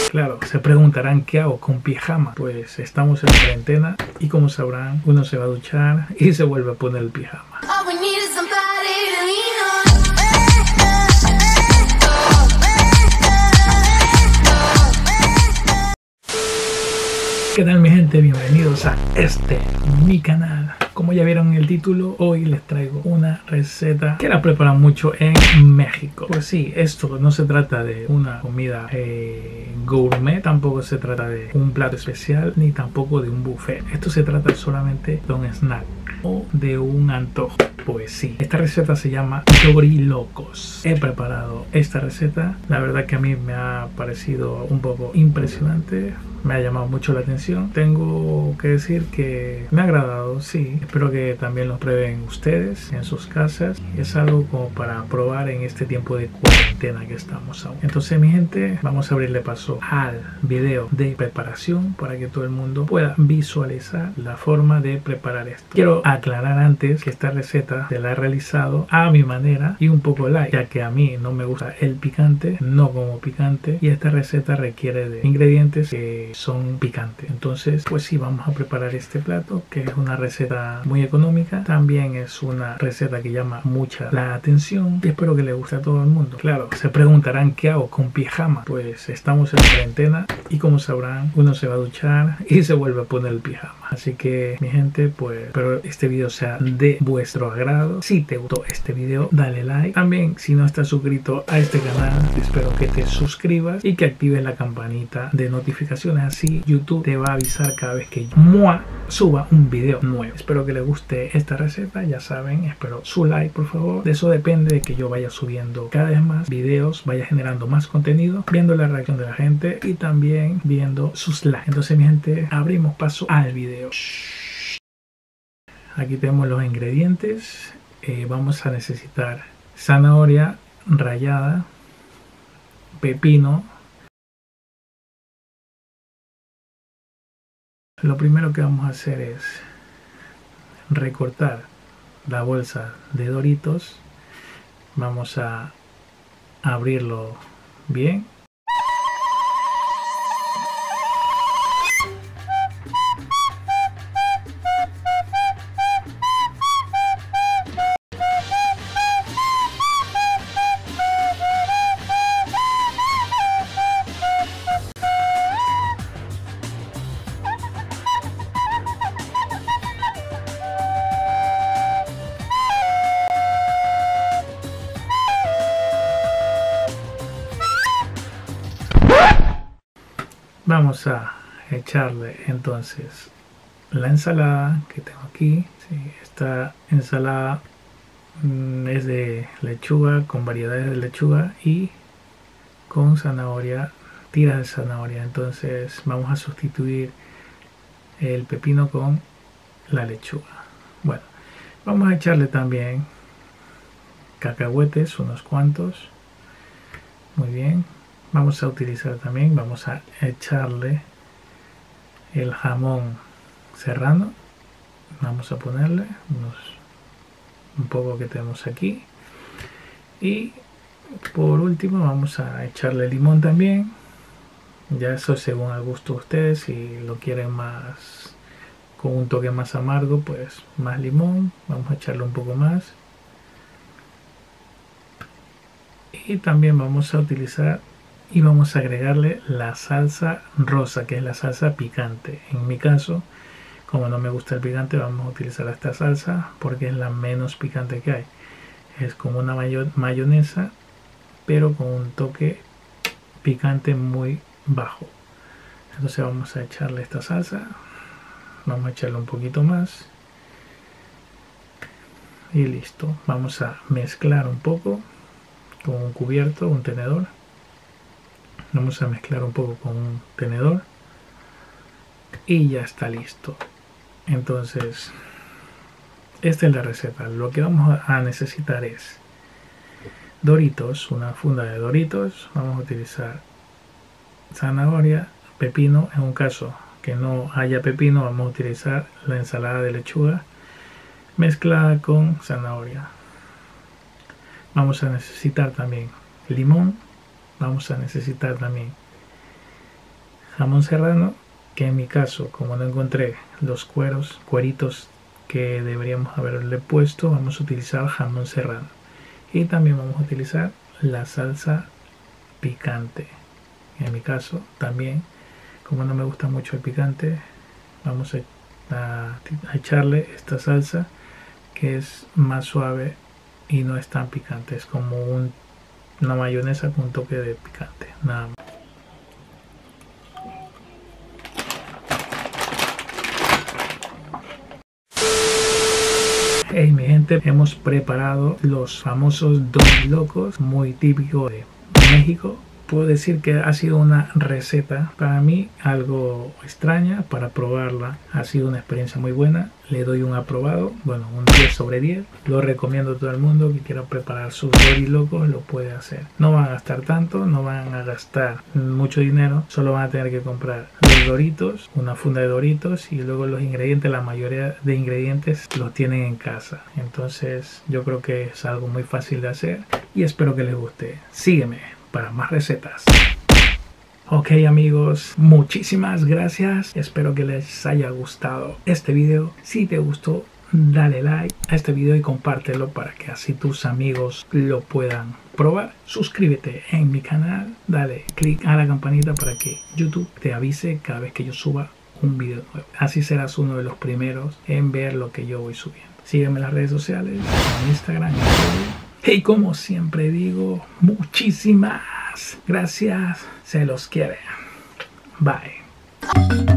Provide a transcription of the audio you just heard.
Claro, se preguntarán qué hago con pijama. Pues estamos en cuarentena y como sabrán, uno se va a duchar y se vuelve a poner el pijama. ¿Qué tal mi gente? Bienvenidos a mi canal. Como ya vieron en el título, hoy les traigo una receta que la preparan mucho en México. Pues sí, esto no se trata de una comida gourmet, tampoco se trata de un plato especial, ni tampoco de un buffet. Esto se trata solamente de un snack o de un antojo. Pues sí, esta receta se llama Dorilocos. He preparado esta receta, la verdad que a mí me ha parecido un poco impresionante, me ha llamado mucho la atención. Tengo que decir que me ha agradado, sí. Espero que también lo prueben ustedes en sus casas. Es algo como para probar en este tiempo de cuarentena que estamos aún. Entonces mi gente, vamos a abrirle paso al video de preparación para que todo el mundo pueda visualizar la forma de preparar esto. Quiero aclarar antes que esta receta se la he realizado a mi manera y un poco light, ya que a mí no me gusta el picante, no como picante, y esta receta requiere de ingredientes que son picantes. Entonces pues sí, vamos a preparar este plato, que es una receta muy económica, también es una receta que llama mucha la atención y espero que le guste a todo el mundo. Claro, se preguntarán qué hago con pijama. Pues estamos en cuarentena y como sabrán, uno se va a duchar y se vuelve a poner el pijama. Así que mi gente, pues espero este video sea de vuestro agrado. Si te gustó este video, dale like. También si no estás suscrito a este canal, espero que te suscribas y que actives la campanita de notificaciones. Así YouTube te va a avisar cada vez que yo suba un video nuevo. Espero que les guste esta receta, ya saben, espero su like por favor. De eso depende de que yo vaya subiendo cada vez más videos, vaya generando más contenido, viendo la reacción de la gente y también viendo sus likes. Entonces mi gente, abrimos paso al video. Aquí tenemos los ingredientes. Vamos a necesitar zanahoria rallada, pepino. Lo primero que vamos a hacer es recortar la bolsa de Doritos. Vamos a abrirlo bien. Vamos a echarle entonces la ensalada que tengo aquí. Sí, esta ensalada es de lechuga, con variedades de lechuga y con zanahoria, tiras de zanahoria. Entonces vamos a sustituir el pepino con la lechuga. Bueno, vamos a echarle también cacahuetes, unos cuantos. Muy bien. Vamos a utilizar también, vamos a echarle el jamón serrano. Vamos a ponerle un poco que tenemos aquí. Y por último vamos a echarle limón también. Ya eso según el gusto de ustedes. Si lo quieren más con un toque más amargo, pues más limón. Vamos a echarle un poco más. Y también vamos a utilizar y vamos a agregarle la salsa rosa, que es la salsa picante. En mi caso, como no me gusta el picante, vamos a utilizar esta salsa porque es la menos picante que hay. Es como una mayonesa, pero con un toque picante muy bajo. Entonces vamos a echarle esta salsa. Vamos a echarle un poquito más. Y listo. Vamos a mezclar un poco con un cubierto, un tenedor. Vamos a mezclar un poco con un tenedor y ya está listo. Entonces esta es la receta. Lo que vamos a necesitar es Doritos, una funda de Doritos. Vamos a utilizar zanahoria, pepino. En un caso que no haya pepino, vamos a utilizar la ensalada de lechuga mezclada con zanahoria. Vamos a necesitar también limón. Vamos a necesitar también jamón serrano, que en mi caso, como no encontré los cueritos que deberíamos haberle puesto, vamos a utilizar jamón serrano. Y también vamos a utilizar la salsa picante. En mi caso también, como no me gusta mucho el picante, vamos a echarle esta salsa que es más suave y no es tan picante. Es como una mayonesa con un toque de picante, nada más. Hey mi gente, hemos preparado los famosos dorilocos, muy típico de México. Puedo decir que ha sido una receta para mí algo extraña. Para probarla ha sido una experiencia muy buena. Le doy un aprobado, bueno, un 10 sobre 10. Lo recomiendo a todo el mundo que quiera preparar sus dorilocos, lo puede hacer. No van a gastar tanto, no van a gastar mucho dinero, solo van a tener que comprar los doritos, una funda de doritos, y luego los ingredientes, la mayoría de ingredientes los tienen en casa. Entonces yo creo que es algo muy fácil de hacer y espero que les guste. Sígueme para más recetas. Ok amigos, muchísimas gracias. Espero que les haya gustado este video. Si te gustó, dale like a este video y compártelo para que así tus amigos lo puedan probar. Suscríbete en mi canal, dale click a la campanita para que YouTube te avise cada vez que yo suba un video nuevo. Así serás uno de los primeros en ver lo que yo voy subiendo. Sígueme en las redes sociales, en Instagram, y como siempre digo, muchísimas gracias. Se los quiere. Bye.